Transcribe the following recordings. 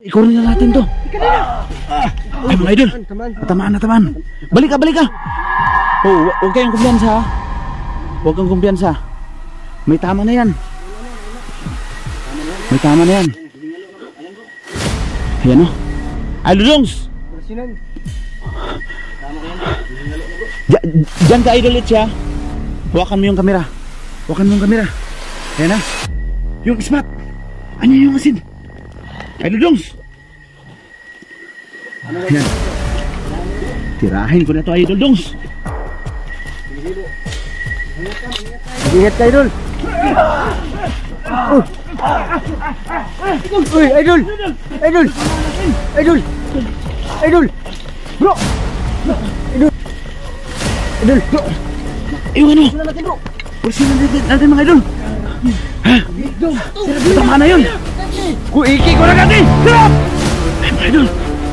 Ikurin na natin to. Ay mga idol, natamaan. Balik ka. Oh, huwag kayong kumpiyansa ha. Huwag kang kumpiyansa. May tama na yan. Ayan o. Ay Ludongs. Diyan ka idol siya. Hawakan mo yung kamera. Ayan na. Yung spot. Ano yung asin? Ay Ludongs. Ayan. Tirahin ko na ito idol Dongs. Ingat ka idol. Uy idol. Bro. Idol. Yung ano? Pursin natin mga idol. Ha? Tama na yun. Kuiki ko na natin. Sarap! Ay mga idol.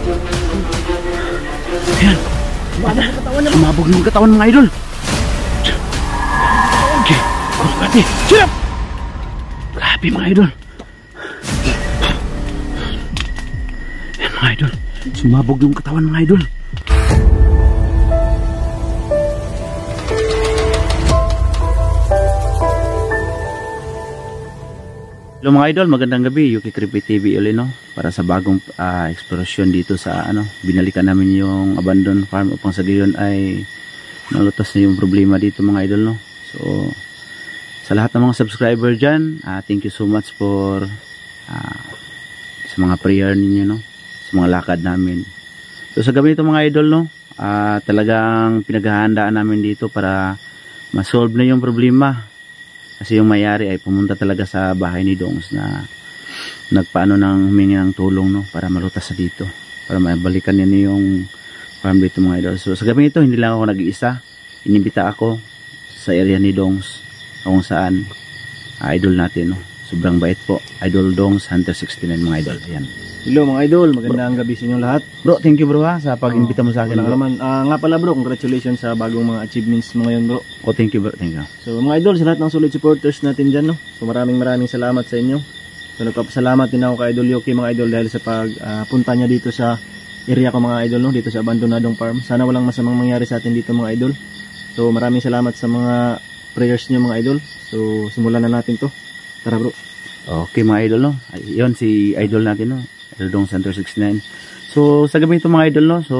Ayan. Sumabog yung katawan mga idol. Okay. Kurupati. Sarap! Grabe mga idol. Ayan mga idol. Sumabog yung katawan mga idol. Hello mga idol, magandang gabi. Yuki Creepy TV ulit no, para sa bagong eksplorasyon dito sa binalikan namin yung abandoned farm upang sa gayon ay nalutas na yung problema dito mga idol no. So sa lahat ng mga subscriber dyan, thank you so much for sa mga prayer ninyo no, sa mga lakad namin. So sa gabi nito mga idol no, talagang pinaghahandaan namin dito para ma-solve na yung problema. Kasi yung mayari ay pumunta talaga sa bahay ni Dongs na nagpaano ng humingi ng tulong no, para malutas sa dito, para mabalikan niya yung farm dito mga idol. So sa gabi ito hindi lang ako nag-iisa, inimbita ako sa area ni Dongs kung saan idol natin no. Sobrang bait po, Idol Dongs Hunter 69 mga idol. Ayan. Hello mga idol, magandang gabi sa inyong lahat. Bro, thank you bro sa pag-imbita mo sa akin. Wala naman. Nga pala bro, congratulations sa bagong mga achievements mo ngayon bro. Oh, thank you bro, thank you. So mga idol, sa lahat ng solid supporters natin dyan no. So maraming salamat sa inyo. So nagpapasalamat din ako kay Idol Yuki mga idol dahil sa pagpunta niya dito sa area ko mga idol no, dito sa abandonadong farm. Sana walang masamang mangyari sa atin dito mga idol. So maraming salamat sa mga prayers niyo mga idol. So simulan na natin to. Tara bro. Okay mga idol no, yun si idol natin no, Idol Dongs Hunter 69. So sa gabi ito mga idol no, so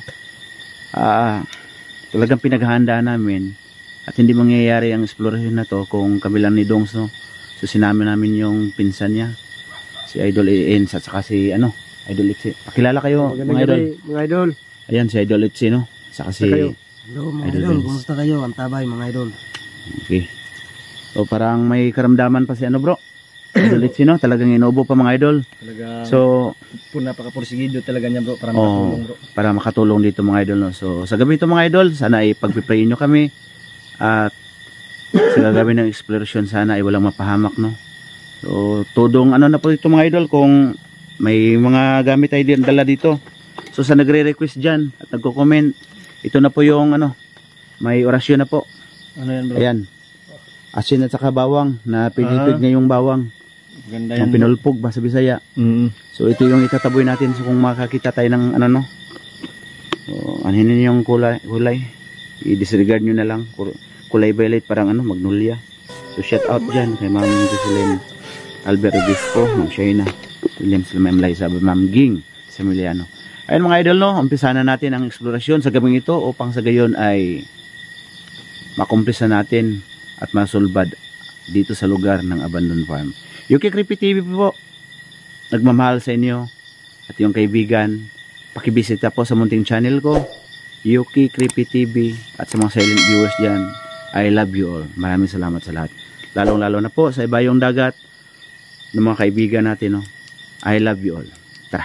talagang pinaghahandaan namin at hindi mangyayari ang exploration na to kung kabilang ni Dongs no. So sinama namin yung pinsan niya, si Idol Ens at saka si Idol Itzy. Pakilala kayo mga idol. Mga idol. Ayan si Idol Itzy no, saka si hello mga idol, kumusta kayo? Ang tabay mga idol. Okay. So parang may karamdaman pa si bro, Idol Itzy no, talagang inuubo pa mga idol. Talagang so napaka-porsigido talaga niya bro, para makatulong bro. Para makatulong dito mga idol no. So sa gabi ito mga idol, sana ay pagpiprayin nyo kami at sa gagawin ng exploration sana ay walang mapahamak no. So tudong na po ito mga idol kung may mga gamit ay dala dito. So sa nagre-request dyan at nagko-comment, ito na po yung may orasyon na po. Ano yan bro? Ayan. Asin at saka bawang na pinipig niya yung bawang. Ganda yung pinulpog ba sa Bisaya. So ito yung itataboy natin so kung makakita tayo ng no. So anhin yung kulay. I-disregard nyo na lang. Kulay violet parang magnolia. So shout out dyan kay Ma'am Jocelyn Albert Obispo, Ma'am Shaina William Ma'am Liza, Ma'am Ging Samiliano. Ayun mga idol no, umpisa na natin ang eksplorasyon sa gabing ito upang sa gayon ay makumplis na natin at masulbad dito sa lugar ng abandoned farm. Yuki Creepy TV po, nagmamahal sa inyo at yung kaibigan, pakibisita po sa munting channel ko, Yuki Creepy TV, at sa mga silent viewers dyan, I love you all. Maraming salamat sa lahat. Lalong lalo na po sa ibayong dagat ng mga kaibigan natin. No? I love you all. Tara.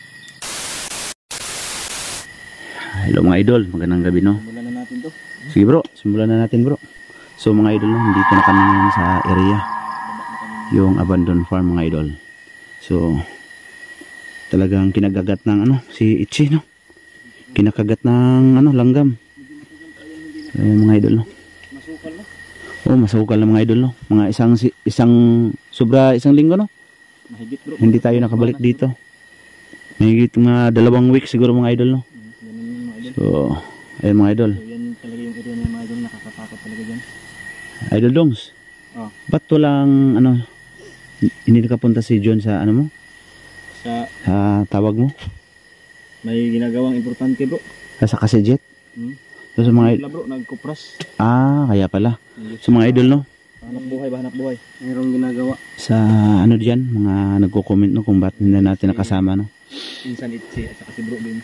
Hello mga idol, magandang gabi no. Simulan na natin to. Sige bro, simulan na natin bro. So mga idol no, dito na kami ngayon sa area. Yung abandoned farm mga idol. So talagang kinagagat ng si Itzy no. Kinakagat ng langgam. Ayan mga idol no. Masukal no? Oh, masukal na mga idol no. Mga isang linggo no. Mahigit bro. Hindi tayo nakabalik dito. Mahigit mga 2 weeks siguro mga idol, no? Ganun yung mga idol. So, ayun mga idol. So, yan talaga yung area niya mga idol, nakakatakot talaga dyan. Idol Dongs, Oh. ba't walang, hindi nakapunta si John sa, mo? Sa tawag mo? May ginagawang importante bro. Sa Kasejet? So, sa mga, Sila bro, nagkupras. kaya pala. Sa mga idol, no? Hanap buhay ba, hanap buhay. Mayroong ginagawa. Sa, diyan, mga nagko-comment, no? Kung ba't hindi natin nakasama, no? Insan Itzi at saka si Bro Beans.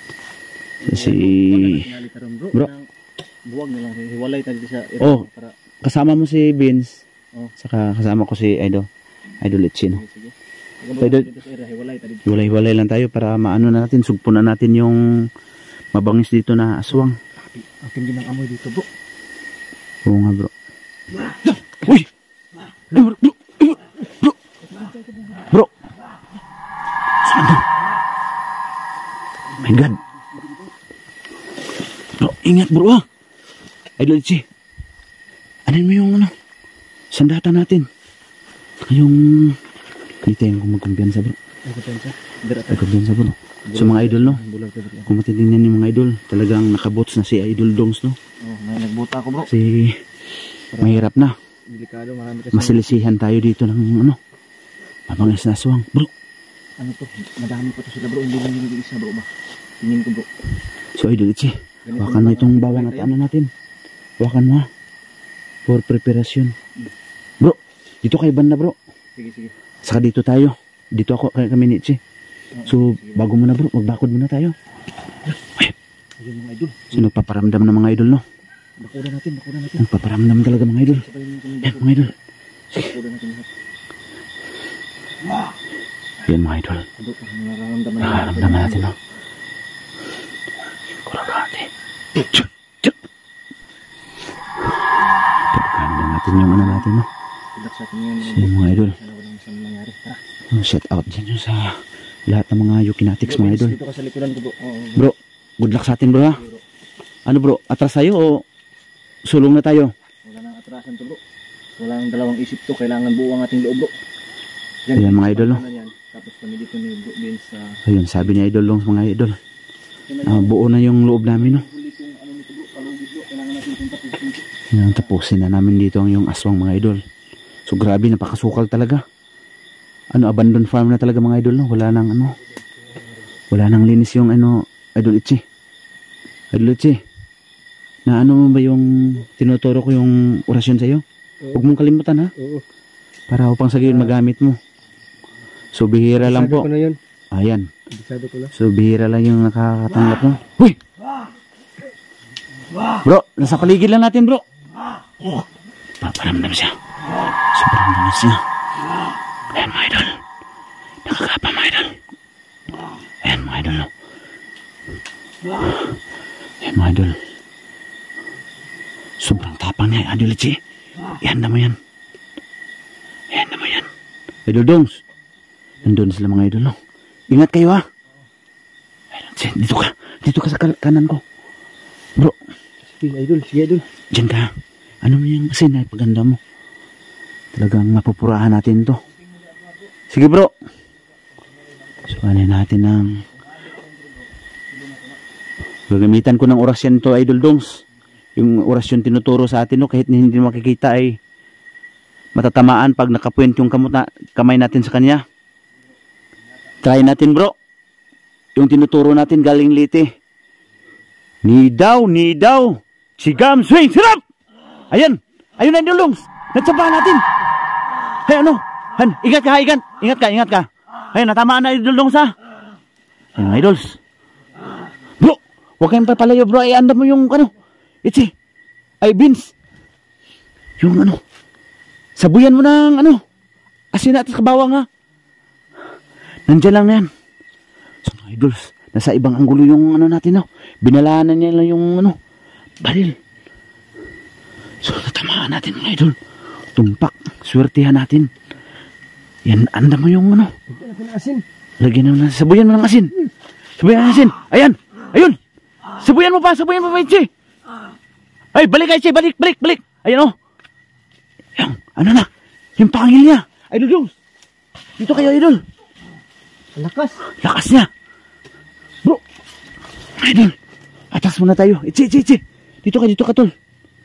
Bro. Buwag na lang. Hiwalay tayo dito sa area. Oh. Para... Kasama mo si Vince. Oh. Saka kasama ko si Idol Itchy, no? Sige. Idol, Dito sa area, hiwalay tayo dito. hiwalay lang tayo para maano na natin, sugpo na natin yung mabangis dito na aswang. Akin din ang amoy dito bro. Oo nga bro. Uy! Bro! Bro! Bro! Saan doon? My God! Bro, ingat bro ah! Idol Itchy, anin mo yung sandata natin. Yung hindi tayo kung magkumpiyansa bro. Magkumpiyansa bro. So mga idol, no? Kung matitingnan yung mga idol, talagang nakabots na si Idol Dongs, no? Oh, nagbuta ako bro. Kasi mahirap na. Delikado, marami kasi. Masilisihan tayo dito ng mabangis na aswang. Bro, Ano to? Madami pa to sila bro. Hindi lang yung isa bro ba? Tingin ko bro. so Idol Itchy, hawakan mo itong bawang at natin. Hawakan mo ha. For preparation. Bro, dito kay banda bro. Sige, sige. Saka dito tayo. Dito ako kami ni Itchy. So bago muna bro, magbakod muna tayo. Ayun mga idol. So nagpaparamdam ng mga idol, no? Bakuran natin, bakuran natin. Nagpaparamdam talaga mga idol. Sabayin natin Yan mga idol. bakuran natin lahat. Yan mga idol. Ado, nararamdaman Nakaramdaman natin, no? Kuragante. Pagkaramdam natin yung natin, no? Pilak sa atin ngayon. So yung mga idol. Sana walang masamang nangyari. Tara. Shout out dyan yung sa lahat ng mga Yukinatics mga idol. Dito ka sa likuran ko bro. Oo, Bro, good luck sa atin bro ha. Ano bro, atras tayo o sulong na tayo? wala nang atrasan to bro. Wala nang dalawang isip to. Kailangan buo ang ating loob bro. Ayan mga idol, no? Yan. Tapos kami dito ni Bro Beans sa... Ayun, sabi ni Idol Dongs mga idol. Buo na yung loob namin, no? Yan, tapusin na namin dito ang yung aswang mga idol. So grabe, napakasukal talaga. Abandoned farm na talaga mga idol, no? Wala nang linis yung Idol Itchy. Idol Itchy, na mo ba yung tinuturo ko yung orasyon sa'yo? Huwag mong kalimutan ha. Oo. Para upang sa gayon magamit mo. So bihira lang po. Ko na yun. Ayan. Bisado ko lang. So bihira lang yung nakakatanggap no. Huy! Bro, nasa paligid lang natin bro. Paparamdam siya. Sobrang naman siya. Ayan mga idol. Nakakapa mga idol. Ayan mga idol. No? Ayan mga idol. Sobrang tapang niya. Idol Itchy. Yan na mo yan. Yan na mo yan. Idol Dongs. Nandun sila mga idol, no? Ingat kayo, ha? Dito ka. Dito ka sa kanan ko. Bro. Sige, idol. Sige, idol. Diyan ka. Ano mo yung asin ay paganda mo? Talagang mapupurahan natin to. Sige, bro. So, ano natin ng... Gagamitan ko ng orasyon to, Idol Dongs. Yung orasyon tinuturo sa atin, no? Kahit hindi makikita ay matatamaan pag nakapuwent yung kamay natin sa kanya. Try natin bro. Yung tinuturo natin galing Leyte. Nidaw, sigam, swing, sirap! Ayan, ayun na Idol Dongs. Natsabahan natin. Hey ingat ka. Ayun, natamaan na Idol Dongs ha. Ayun idols. Bro, huwag kayong papalayo bro. Ay, anda mo yung Itchy. Ay, Vince. Yung sabuyan mo ng asin at kabawang ha. Nandiyan lang na yan. So mga idols, nasa ibang anggulo yung natin, no? Binalanan niya lang yung baril. So natamaan natin mga idol. Tumpak, swertihan natin. Yan, anda mo yung lagyan mo na, sabuyan mo ng asin. Sabuyan ng asin. Ayan, ayun. Sabuyan mo pa Itchy. Ay, balik Itchy, balik. Ayan o. Yan, na? Yung pangil niya. Idol Dongs. Dito kayo idol. Lakas. Lakas niya. Idol, atas muna tayo. Ichi. Dito ka, tol.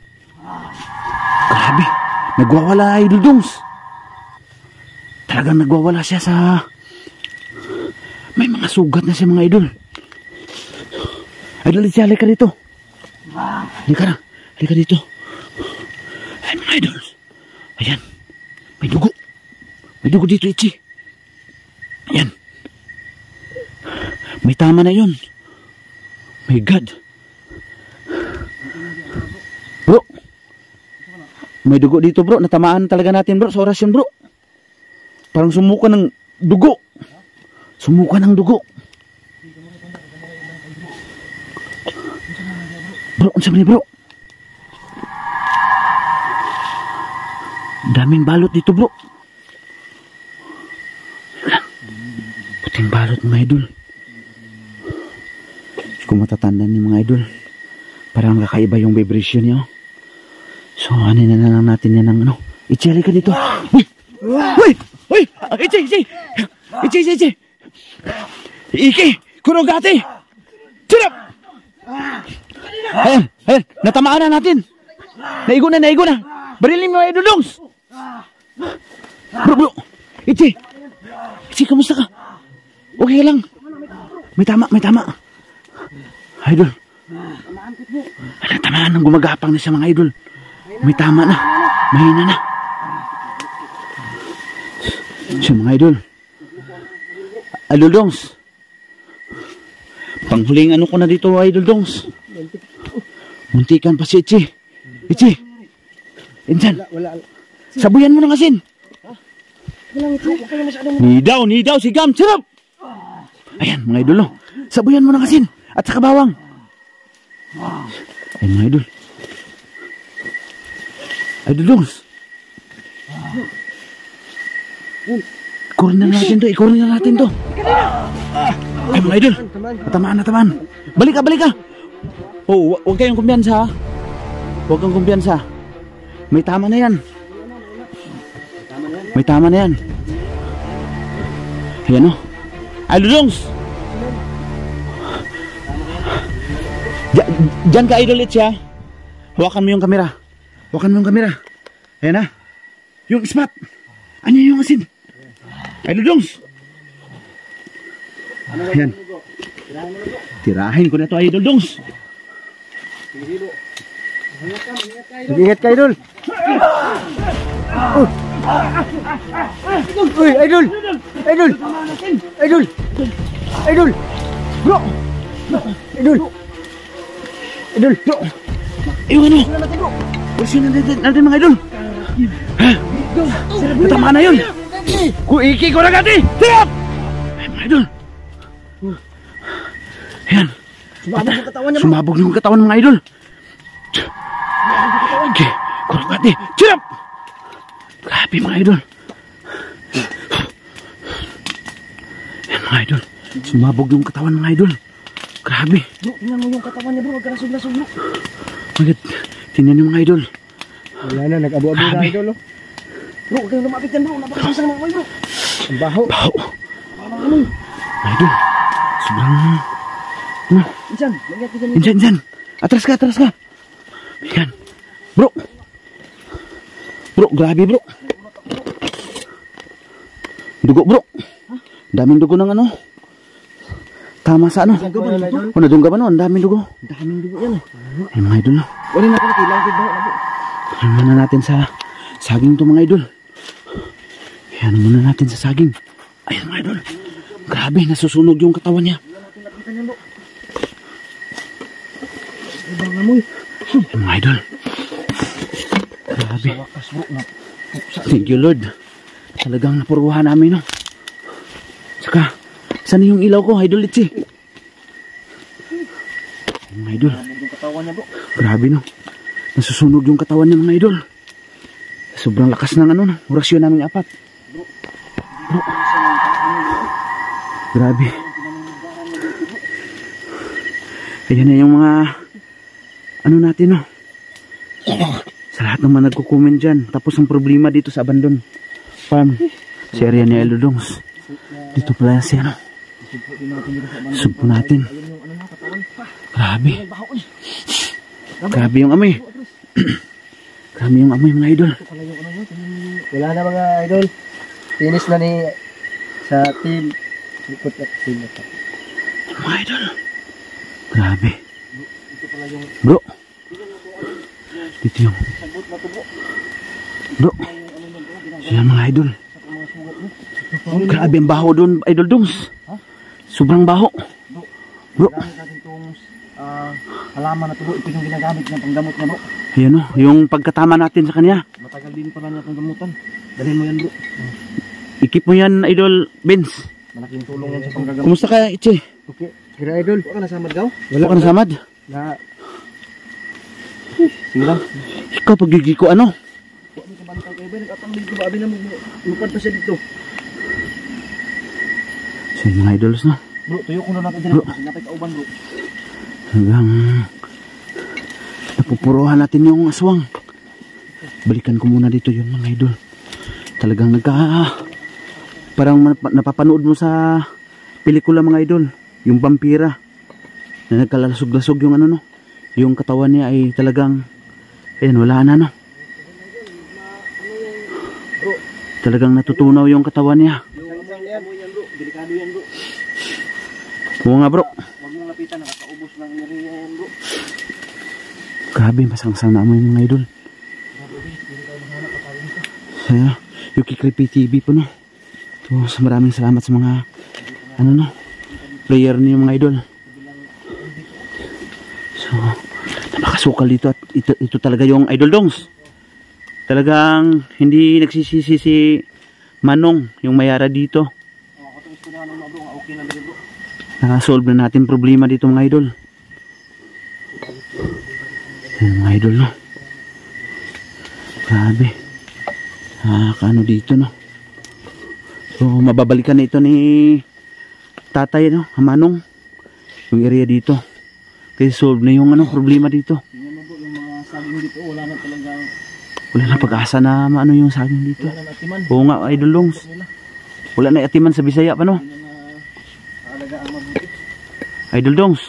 Grabe, nagwawala Idol Dongs. Talagang nagwawala siya sa... May mga sugat na siya mga idol. Idol, Ichi, halika dito. Halika dito. Ay, mga idol. Ayan, may dugo. May dugo dito, Ichi. Ayan. May tama na yun. My God. Bro, may dugo dito bro. Natamaan talaga natin bro sa orasyon bro. Parang sumuka ng dugo. Sumuka ng dugo. Bro, unsa man ni bro? Daming balot dito bro. Puting balot mga idol. Kung matatandaan niyo mga idol, parang kakaiba yung vibration niya. So ano na lang natin yan ng ano. Ichi, halika dito. Uy! Ichi! Iki! Kurogati! Tirap! Ayan! Natamaan na natin. Naigo na. Barilin mo mga idol Dongs. Bro. Ichi, kamusta ka? Okay ka lang? May tama. Idol. Tamaan ng gumagapang na siya mga idol. May tama na. Mahina na. Siya mga idol. Idol Dongs. Panghuling ano ko na dito Idol Dongs. Muntikan pa si Ichi. Insan. Sabuyan mo ng asin. Nidaw si Gam. Sarap. Ayan mga idol. Sabuyan mo ng asin. At saka bawang. Ay mga idol. Idol Dongs. Ikurin na natin to. Ay mga idol. Natamaan. Balik ka. Oh, huwag kayong kumpiyansa ha. Huwag kang kumpiyansa. May tama na yan. Ayan o. Idol Dongs. Diyan ka Idol Itch ha. Hawakan mo yung kamera. Ayan na. Yung spot. Ano yung asin? Idol Dongs. Ayan. Tirahin ko na ito Idol Dongs. Ingat ka Idol. Uy, Idol. Bro. Yung ano? Portion natin mga idol. Natama na yun. Kuiki ko na gati. Tiyap! Ay mga idol. Ayan. Sumabog yung katawan mga idol. Okay. Kurang gati. Tiyap! Grabe mga idol. Ayan mga idol. Sumabog yung katawan mga idol. Grabe. Bro, tingnan mo yung katawan niya bro. Huwag ka nasog-nasog bro. Magad. Tingnan niyo mga idol. Wala na, nag-abo-abo na idol oh. Bro, huwag kayong lumapit yan bro. Napakasang mga kawan bro. Ang baho. Mga idol. Sobrang... Ano? Insan. Atras ka. Ayan. Bro, grabe bro. Dugo bro. Daming dugo ng ano. Tama sa ano? Nadungga ba no? Ang daming dugo. Yan eh. Ay mga idol. Wala na pala kailangan ko baho na bro. Ayan muna natin sa saging to mga idol. Ayan muna natin sa saging. Ayan mga idol. Grabe, nasusunog yung katawan niya. Ayan mga idol. Grabe. Thank you Lord. Talagang napuruhan namin no. Saka saan yung ilaw ko, Idol Itchy? Mga idol. Grabe no. Nasusunog yung katawan niya mga idol. Sobrang lakas ng ano, orasyon namin apat. Bro. Grabe. Ayan na yung mga ano natin no. Sa lahat naman nagko-comment dyan. Tapos ang problema dito sa abandon farm. Si area ni Idol Dongs. Dito pala yan siya no. Sugpo natin. Grabe. Grabe yung amoy. Grabe yung amoy mga idol. Wala na mga idol. Finish na ni sa team. Likot at team na. Mga idol. Grabe. Bro. Dito yung. Bro. Sila mga idol. Grabe ang baho doon, idol Dongs. Sobrang baho. Bro. Halaman na to bro. Ito yung ginagamit niya panggamot niya bro. Ayan o, yung pagkatama natin sa kanya. Matagal din pala niya panggamutan. Dalhin mo yan bro. Ikip mo yan, idol Benz. Malaking tulong yan sa panggagamot. Kumusta ka, Ichi? Okay. Kira idol. Wala ka nasamad daw? Wala ka nasamad? Na. Sige lang. Ikaw pagigil ko ano? Huwag mo kabantay kayo ba? Nagkatambili ko ba? Abi na lupad pa siya dito. So mga idols no? Bro, tuyo ko na natin din. Napay kauban bro. Hanggang napupuruhan natin yung aswang. Balikan ko muna dito yun mga idol. Talagang parang napapanood mo sa pelikula mga idol. Yung vampira na nagkalasog-lasog yung ano no. Yung katawan niya ay talagang ayan wala na no. Bro, talagang natutunaw yung katawan niya. yan bro. Delikado yan bro. Oo nga bro. Huwag mong lapitan. Nakakaubos ng area yan bro. Grabe masangsang na amoy mga idol. Saya Yuki Creepy TV po no. So maraming salamat sa mga ano no player niyo mga idol. So napakasukal dito at ito talaga yung idol Dongs. Talagang hindi nagsisisi si Manong yung mayara dito. Nakasolve na natin problema dito mga idol. Ayan, mga idol no. Grabe. Kano dito no. So mababalikan na ito ni tatay no, Manong. Yung area dito. Kasi solve na yung ano problema dito. Tingnan mo bro, yung mga saging dito wala na talagang wala na pag-asa na maano yung saging dito. wala na atiman. Oo nga idol Dongs. Wala na atiman sa Bisaya pa no. Alagaan mabuti. Idol Dongs.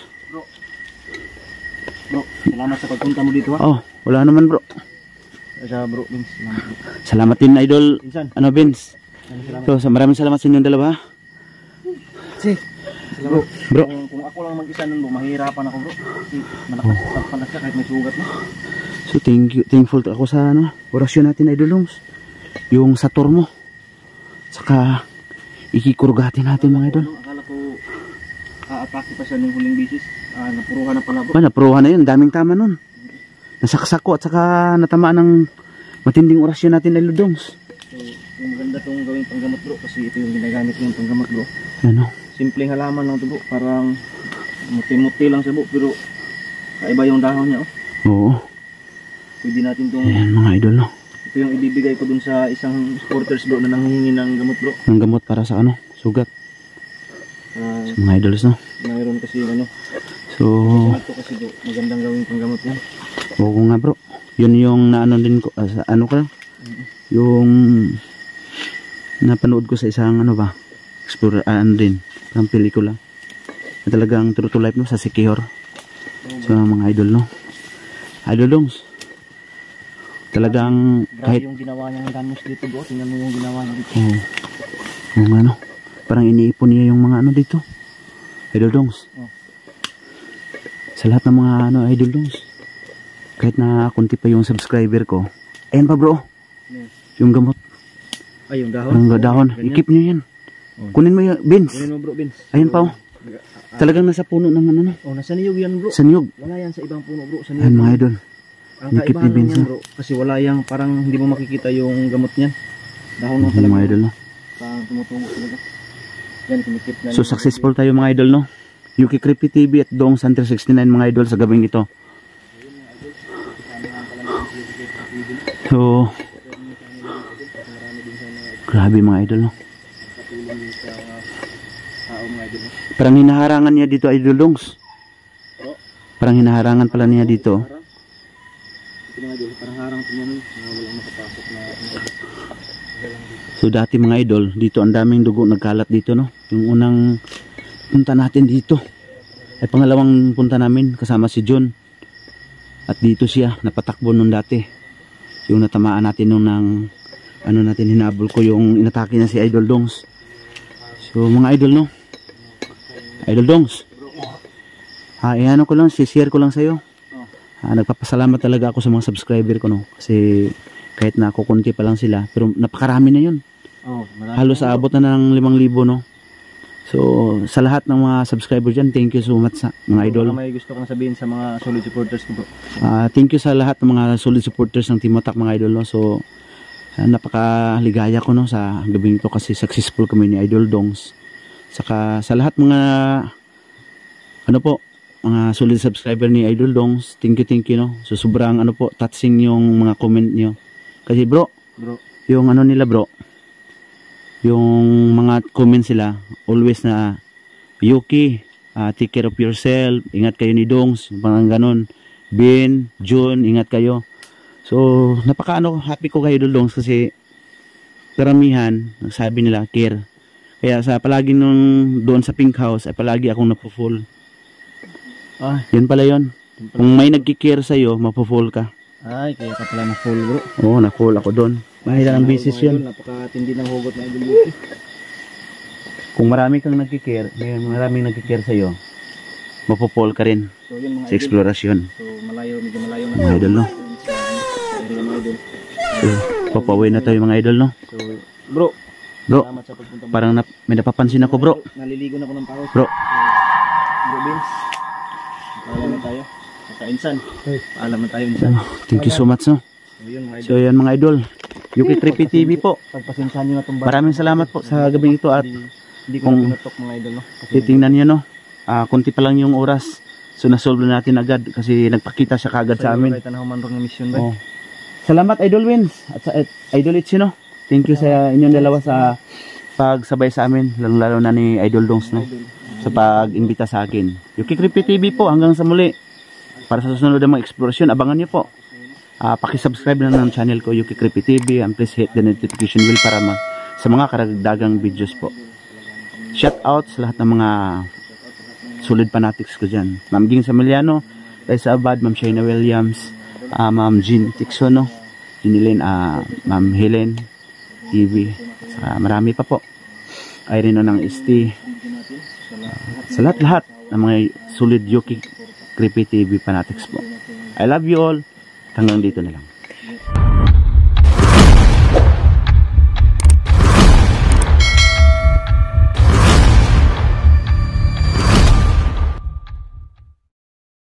Bro, salamat sa pagpunta mo dito ha. Oh, wala naman bro. Sa bro, Vince. Salamat bro. Salamat din idol. Insan. Ano Vince? Salamat. So maraming salamat sa inyong dalawa. Si. Salamat. Bro. Kung ako lang mag-isa nun bro, mahirapan ako bro. Kasi malakas pala siya kahit may sugat na. So thankful ako sa ano, orasyon natin idol Dongs. Yung sator mo. Saka ikikurugati natin mga idol. Akala ko aatake pa siya nung huling bisis. Napuruhan na pala bro. Ba, napuruhan na yun. Daming tama nun. Nasaksak ko at saka natamaan ng matinding orasyon natin idol Dongs. So, yung maganda itong gawing panggamot bro kasi ito yung ginagamit yung panggamot bro. Ano? Simpleng halaman lang ito bro. Parang muti-muti lang siya bro. Pero kaiba yung dahon niya oh. Oo. Pwede natin itong Ayan mga idol no. ito yung ibibigay ko dun sa isang supporters bro na nanghihingi ng gamot bro. Ng gamot para sa ano, sugat. Sa mga idols no. Mayroon kasi ano. So, Ito kasi bro, magandang gawing panggamot yan. oo nga bro. Yun yung naano din ko, sa ano ka? Yung napanood ko sa isang ano ba? Explorer, ano din. Parang pelikula. Na talagang true to life no, sa Sikihor. So mga idol no. Idol Dongs. Talagang Grabe kahit yung ginawa niya ng danos dito bro. Tingnan mo yung ginawa niya dito. yung ano, parang iniipon niya yung mga ano dito. Idol Dongs. Sa lahat ng mga ano Idol Dongs. Kahit na kunti pa yung subscriber ko. Ayan pa bro. Yung gamot. Ay yung dahon. Ang dahon. I-keep nyo yan. Kunin mo yung Vince. Kunin mo bro Vince. Ayun pa oh. Talagang nasa puno ng ano no. Oh, nasa niyog yan bro. Sa niyog. Wala yan sa ibang puno bro. Sa niyog. Ayan mga idol. Ang Nikip ni kaibahan Vince, yan bro. Kasi wala yang parang hindi mo makikita yung gamot niyan. Dahon mo Ayan talaga. mga idol no. Parang tumutungo talaga. Yan kinikip na. So successful tayo mga idol no. Yuki Creepy TV at Dongs Hunter 69 mga idol sa gabing ito. So grabe mga idol no. Parang hinaharangan niya dito idol Dongs. Parang hinaharangan pala niya dito. Ito mga idol, parang harang ko yan. Walang makapasok na. So dati mga idol, dito ang daming dugo nagkalat dito no. Yung unang punta natin dito. ay pangalawang punta namin kasama si John. At dito siya napatakbo nung dati. Yung natamaan natin nung ng ano natin hinabol ko yung inatake niya si Idol Dongs. So mga idol no. Idol Dongs. Iano ko lang, share ko lang sa iyo. Nagpapasalamat talaga ako sa mga subscriber ko no kasi kahit na kukunti pa lang sila pero napakarami na 'yun. Halos aabot na ng 5,000 no. So, sa lahat ng mga subscriber dyan, thank you so much sa mga idol. May gusto kong sabihin sa mga solid supporters ko bro. Thank you sa lahat ng mga solid supporters ng Team Attack mga idol. No? So, napakaligaya ko no, sa gabing ito kasi successful kami ni Idol Dongs. Saka sa lahat mga mga solid subscriber ni Idol Dongs, thank you no. So, sobrang touching yung mga comment nyo. Kasi bro, yung nila bro, yung mga comments sila always na Yuki, take care of yourself, ingat kayo ni Dongs, parang ganun. Ben, June, ingat kayo. So napaka happy ko kayo Dongs kasi karamihan sabi nila care. Kaya sa palagi nung doon sa Pink House ay palagi akong napo-full. Yun pala yun. Kung may nagki-care sa'yo, mapo-full ka. Ay, kaya ka pala na-full bro. Oo, na-full ako doon. Mahilang ang business yun. Napakatindi ng hugot na Idol Yuki. Kung marami kang nagki-care, maraming nagki-care sa'yo, mapo-fall ka rin so, yun, sa eksplorasyon. So, medyo malayo na. Mga idol, no? So, papawin na tayo mga idol, no? So, bro, salamat sa pagpunta mo. Parang may napapansin ako, bro. Naliligo na ako ng pawis. Bro. Bro Vince, paalam na tayo. Insan. Paalam na tayo, Insan. Thank you so much, no? So, yan mga idol. Yuki Creepy TV po. Pagpasensahan nyo na itong maraming salamat po sa gabing ito at hindi ko na pinutok mga idol, no? Titingnan nyo, no? Kunti pa lang yung oras. So, nasolve na natin agad kasi nagpakita siya kagad sa amin. Oh. Salamat, Idol Wins. At sa Idol Itzy, no? Thank you sa inyong dalawa sa pagsabay sa amin. Lalo na ni Idol Dongs, no? Sa pag-imbita sa akin. Yuki Creepy TV po. Hanggang sa muli. Para sa susunod ng mga eksplorasyon, abangan nyo po. Pakisubscribe na ng channel ko, Yuki Creepy TV, and please hit the notification bell para sa mga karagdagang videos po. Shout out sa lahat ng mga solid fanatics ko dyan. Ma'am Ging Samiliano, Liza Abad, Ma'am Shaina Williams, Ma'am Jean Tixono, Jeanilyn, Ma'am Helen TV, marami pa po. Irene ng ST, sa lahat ng mga solid Yuki Creepy TV fanatics po. I love you all. Hanggang dito na lang.